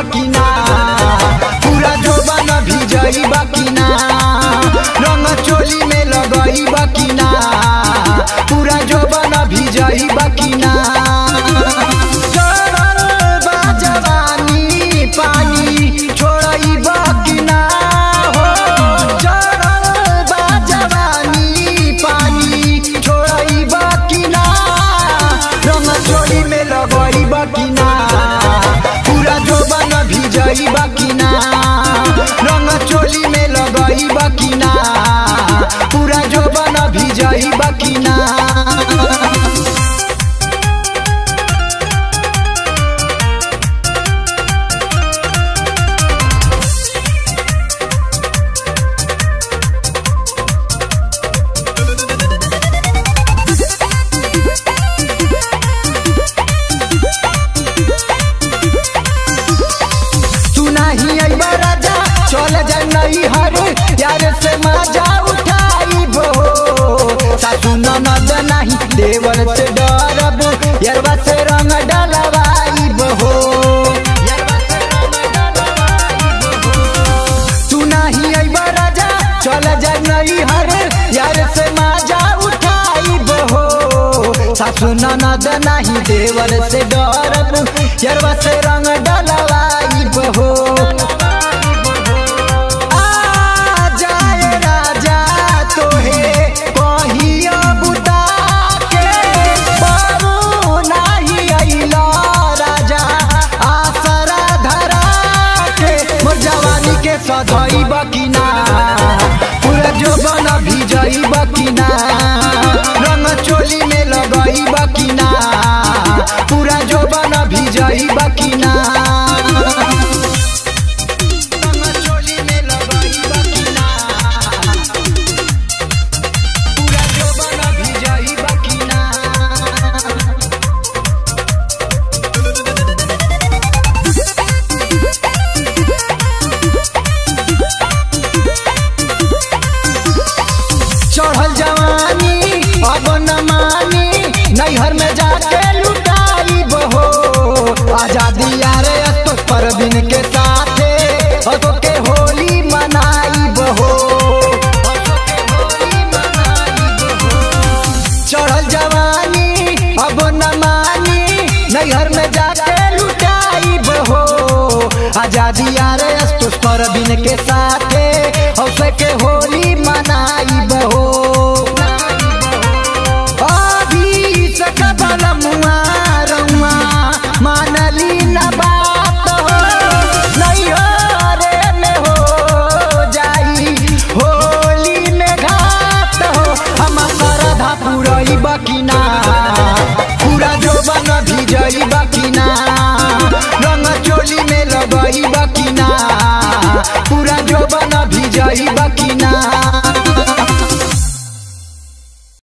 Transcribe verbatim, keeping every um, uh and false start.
बकिना पूरा जोबन भिजई बकिना रंग चोली में लगई बकिना पूरा जोबन भिजई बकिना पानी छोड़ई बकिना हो चढ़ल बा जवानी पानी छोड़ई बकिना रंग चोली में लगई बकिना पूरा जोबन भिजई बकिना रंग चोली में लगई बकिना पूरा जोबन भिजई बकिना चल जाई हर यार से मजा उठाई भो सासू ननद नहीं देवर से डरब यारवा से रंग डलवाई बहो तू नहीं अइबा राजा चल जाई हर यार से मजा उठाई बहो सासू ननद नहीं देवर से डरब यारवा से रंग डलवाई बहो सधई बकिना पूरा जोबन भिजई बकिना रंग चोली में लगई बकिना पूरा जोबन भिजई बकिना रंग चोली में लगई बकिना पूरा जोबन भिजई बकिना चढ़ल जवानी अब न मानी नैहर में जाके लुटाई बहो आजादी यारे तो परवीन के साथे हतो के होली मनाई बहो चढ़ल जवानी अब न मानी नैहर में जाके लुटाई बहो आजादी यारे तो परवीन के साथे हतो के होली मनाई बहो मानली न बात हो नैहरे में हो जाई होली में घात हो हम श्रद्धा पुरई बकिना पूरा जोबन भिजई बकिना रंग चोली में लगई बकिना।